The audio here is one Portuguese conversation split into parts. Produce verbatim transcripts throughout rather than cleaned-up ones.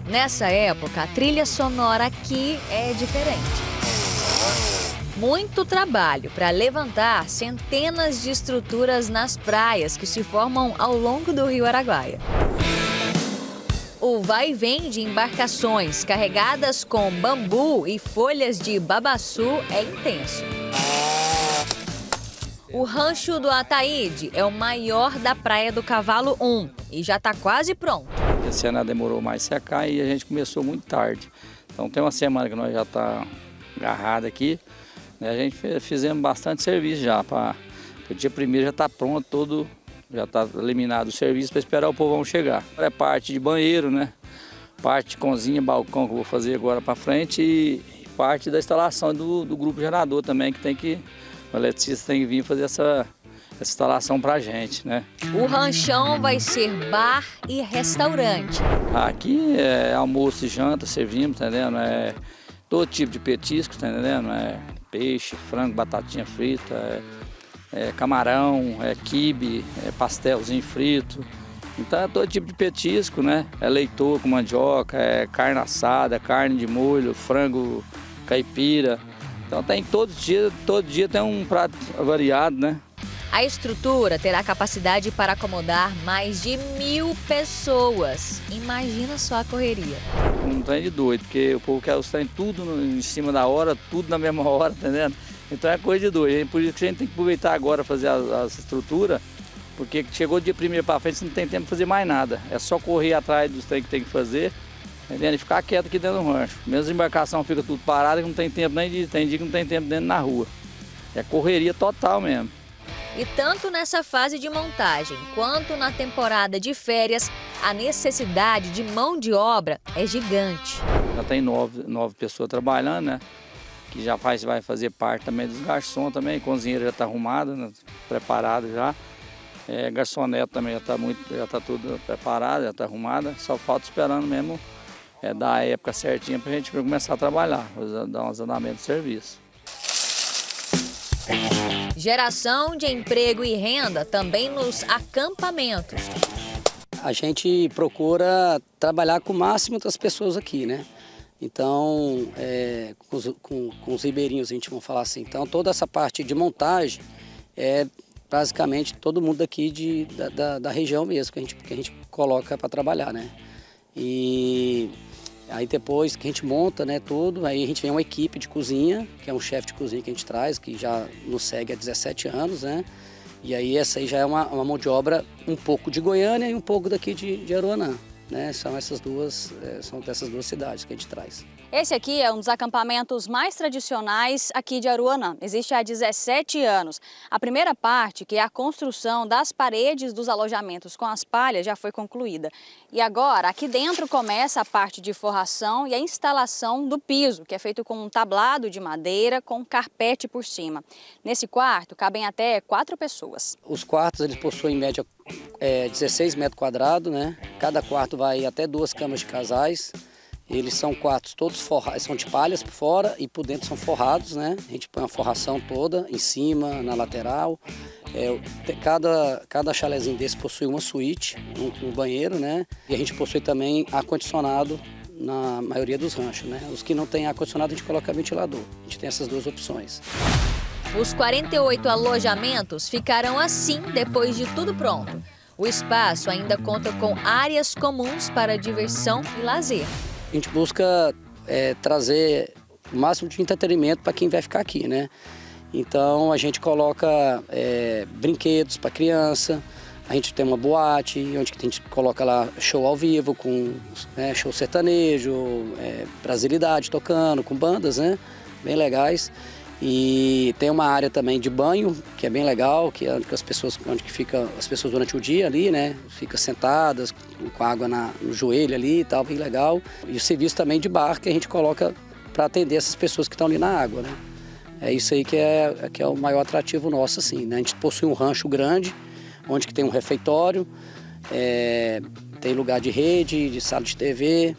Nessa época, a trilha sonora aqui é diferente. Muito trabalho para levantar centenas de estruturas nas praias que se formam ao longo do Rio Araguaia. O vai e vem de embarcações carregadas com bambu e folhas de babaçu é intenso. O Rancho do Ataíde é o maior da Praia do Cavalo um e já está quase pronto. Esse ano demorou mais secar e a gente começou muito tarde. Então tem uma semana que nós já está agarrado aqui. Né? A gente fez, fizemos bastante serviço já. Para o dia primeiro já está pronto, todo, já está eliminado o serviço para esperar o povão chegar. É parte de banheiro, né? Parte de cozinha, balcão que eu vou fazer agora para frente e parte da instalação do, do grupo gerador também, que tem que, o eletricista tem que vir fazer essa, essa instalação para a gente, né? O ranchão vai ser bar e restaurante. Aqui é almoço e janta, servimos, tá entendendo? É todo tipo de petisco, tá entendendo? É peixe, frango, batatinha frita, é, é camarão, é quibe, é pastelzinho frito. Então é todo tipo de petisco, né? É leitoa com mandioca, é carne assada, carne de molho, frango caipira. Então tem todo dia, todo dia tem um prato variado, né? A estrutura terá capacidade para acomodar mais de mil pessoas. Imagina só a correria. Um trem de doido, porque o povo quer os trem tudo em cima da hora, tudo na mesma hora, tá entendendo? Então é coisa de doido. Por isso que a gente tem que aproveitar agora fazer as estruturas, porque chegou o dia primeiro para frente, você não tem tempo de fazer mais nada. É só correr atrás dos trem que tem que fazer, entendendo? E ficar quieto aqui dentro do rancho. Mesmo a embarcação fica tudo parada, que não tem tempo nem de, tem dia que não tem tempo dentro na rua. É correria total mesmo. E tanto nessa fase de montagem quanto na temporada de férias, a necessidade de mão de obra é gigante. Já tem nove, nove pessoas trabalhando, né? Que já faz, vai fazer parte também dos garçons também. Cozinheira já está arrumada, né? Preparada já. É, garçonete também já está muito, já está tudo preparado, já está arrumada. Só falta esperando mesmo é, dar a época certinha para a gente começar a trabalhar, dar uns andamentos de serviço. Geração de emprego e renda também nos acampamentos. A gente procura trabalhar com o máximo das pessoas aqui, né? Então, é, com, os, com, com os ribeirinhos, a gente vai falar assim. Então, toda essa parte de montagem é basicamente todo mundo aqui de, da, da, da região mesmo, que a gente, que a gente coloca para trabalhar, né? E aí depois que a gente monta, né, tudo, aí a gente vem uma equipe de cozinha, que é um chefe de cozinha que a gente traz, que já nos segue há dezessete anos, né? E aí essa aí já é uma, uma mão de obra um pouco de Goiânia e um pouco daqui de, de Aruanã, né? São essas duas, é, são dessas duas cidades que a gente traz. Esse aqui é um dos acampamentos mais tradicionais aqui de Aruanã. Existe há dezessete anos. A primeira parte, que é a construção das paredes dos alojamentos com as palhas, já foi concluída. E agora, aqui dentro começa a parte de forração e a instalação do piso, que é feito com um tablado de madeira com carpete por cima. Nesse quarto cabem até quatro pessoas. Os quartos eles possuem em média é, dezesseis metros quadrados, né? Cada quarto vai até duas camas de casais. Eles são quartos todos forrados, são de palhas por fora e por dentro são forrados, né? A gente põe a forração toda em cima, na lateral. É, cada, cada chalezinho desse possui uma suíte, um, um banheiro, né? E a gente possui também ar-condicionado na maioria dos ranchos, né? Os que não têm ar-condicionado a gente coloca ventilador. A gente tem essas duas opções. Os quarenta e oito alojamentos ficarão assim depois de tudo pronto. O espaço ainda conta com áreas comuns para diversão e lazer. A gente busca é, trazer o máximo de entretenimento para quem vai ficar aqui, né? Então a gente coloca é, brinquedos para criança, a gente tem uma boate, onde a gente coloca lá show ao vivo, com né, show sertanejo, é, brasilidade tocando, com bandas, né? Bem legais. E tem uma área também de banho, que é bem legal, que é onde as pessoas, onde que fica as pessoas durante o dia ali, né? Fica sentadas, com água na, no joelho ali e tal, bem legal. E o serviço também de bar que a gente coloca para atender essas pessoas que estão ali na água, né? É isso aí que é, que é o maior atrativo nosso, assim, né? A gente possui um rancho grande, onde que tem um refeitório, é, tem lugar de rede, de sala de T V.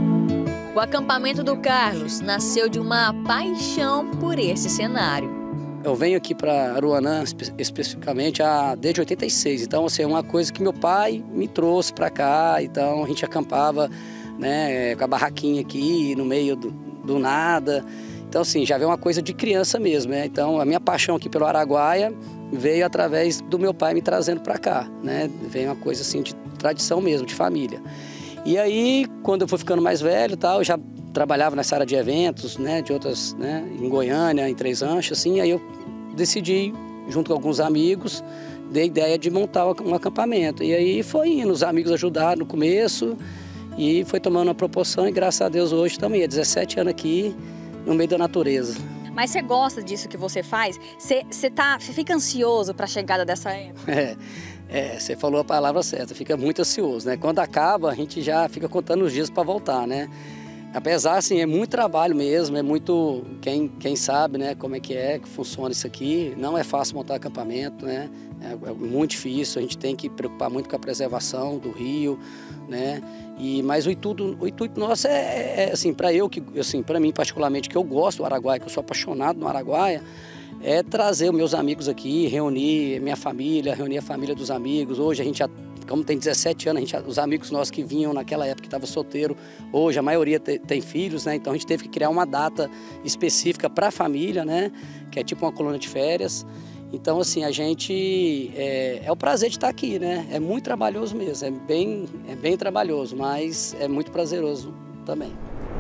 O acampamento do Carlos nasceu de uma paixão por esse cenário. eu venho aqui para Aruanã espe especificamente há, desde oitenta e seis, então assim, é uma coisa que meu pai me trouxe para cá, então a gente acampava, né, com a barraquinha aqui no meio do, do nada, então assim, já veio uma coisa de criança mesmo, né? Então a minha paixão aqui pelo Araguaia veio através do meu pai me trazendo para cá, né? Veio uma coisa assim de tradição mesmo, de família. E aí, quando eu fui ficando mais velho, tal, eu já trabalhava nessa área de eventos, né, de outras, né, em Goiânia, em Três Anchos, assim, aí eu decidi, junto com alguns amigos, dei a ideia de montar um acampamento. E aí foi indo, os amigos ajudaram no começo e foi tomando uma proporção e graças a Deus hoje também, há dezessete anos aqui, no meio da natureza. Mas você gosta disso que você faz? Você, você, tá, você fica ansioso para a chegada dessa época? É. É, você falou a palavra certa, fica muito ansioso, né? Quando acaba, a gente já fica contando os dias para voltar, né? Apesar, assim, é muito trabalho mesmo, é muito... Quem, quem sabe, né, como é que é, que funciona isso aqui, não é fácil montar acampamento, né? É, é muito difícil, a gente tem que preocupar muito com a preservação do rio, né? E, mas o intuito, o intuito nosso é, é, é assim, para eu, que, assim, para mim particularmente, que eu gosto do Araguaia, que eu sou apaixonado no Araguaia, é trazer os meus amigos aqui, reunir minha família, reunir a família dos amigos. Hoje a gente já, como tem dezessete anos, a gente, os amigos nossos que vinham naquela época que estavam solteiro, hoje a maioria te, tem filhos, né? Então a gente teve que criar uma data específica para a família, né? Que é tipo uma colônia de férias. Então assim, a gente, é, é o prazer de estar aqui, né? É muito trabalhoso mesmo, é bem, é bem trabalhoso, mas é muito prazeroso também.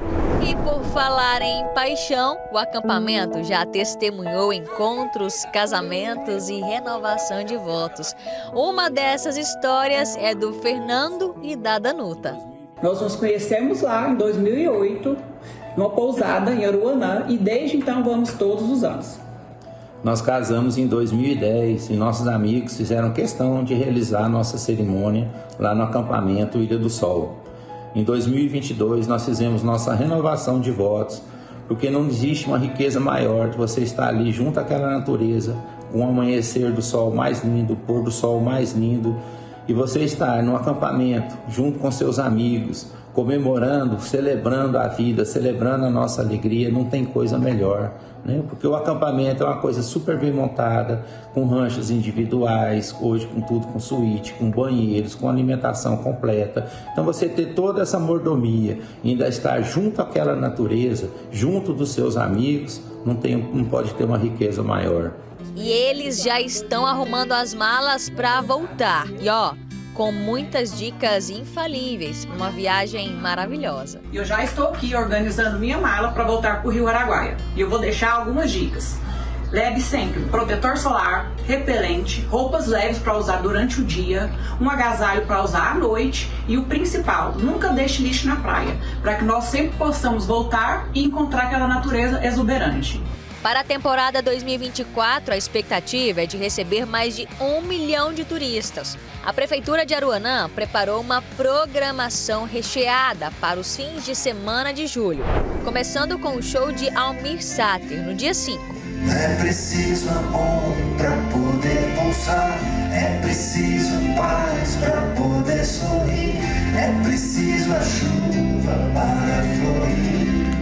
E por falar em paixão, o acampamento já testemunhou encontros, casamentos e renovação de votos. Uma dessas histórias é do Fernando e da Danuta. Nós nos conhecemos lá em dois mil e oito, numa pousada em Aruanã, e desde então vamos todos os anos. Nós casamos em dois mil e dez e nossos amigos fizeram questão de realizar nossa cerimônia lá no acampamento Ilha do Sol. Em dois mil e vinte e dois, nós fizemos nossa renovação de votos, porque não existe uma riqueza maior de você estar ali junto àquela natureza, com o amanhecer do sol mais lindo, o pôr do sol mais lindo, e você estar no acampamento, junto com seus amigos, comemorando, celebrando a vida, celebrando a nossa alegria, não tem coisa melhor, né? Porque o acampamento é uma coisa super bem montada, com ranchos individuais, hoje com tudo com suíte, com banheiros, com alimentação completa. Então você ter toda essa mordomia e ainda estar junto àquela natureza, junto dos seus amigos, não, tem, não pode ter uma riqueza maior. E eles já estão arrumando as malas para voltar. E ó, com muitas dicas infalíveis para uma viagem maravilhosa. Eu já estou aqui organizando minha mala para voltar para o Rio Araguaia. E eu vou deixar algumas dicas. Leve sempre protetor solar, repelente, roupas leves para usar durante o dia, um agasalho para usar à noite e o principal, nunca deixe lixo na praia, para que nós sempre possamos voltar e encontrar aquela natureza exuberante. Para a temporada dois mil e vinte e quatro, a expectativa é de receber mais de um milhão de turistas. A Prefeitura de Aruanã preparou uma programação recheada para os fins de semana de julho, começando com o show de Almir Sater, no dia cinco. É preciso amor para poder pulsar, é preciso paz para poder sorrir, é preciso a chuva para florir.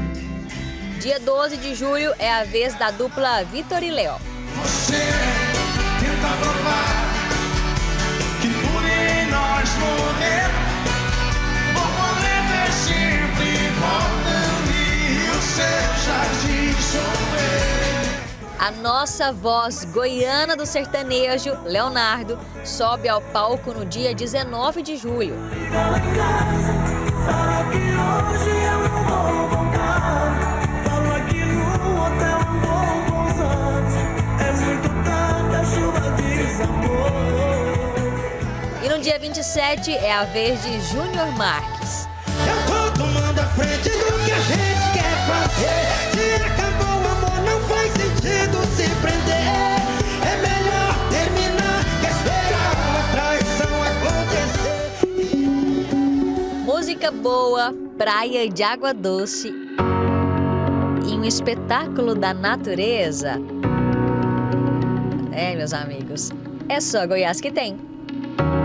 Dia doze de julho é a vez da dupla Vitor e Léo. Você tenta provar que por em nós morrer, borboleta é sempre voltando e o seu jardim chover. A nossa voz goiana do sertanejo, Leonardo, sobe ao palco no dia dezenove de julho. Fala que hoje eu não vou voltar. E no dia vinte e sete é a vez de Júnior Marques. Eu tô tomando a frente do que a gente quer fazer. Se acabou o amor, não faz sentido se prender. É melhor terminar que esperar uma traição acontecer. Música boa, praia de água doce e um espetáculo da natureza. É, meus amigos, é só Goiás que tem.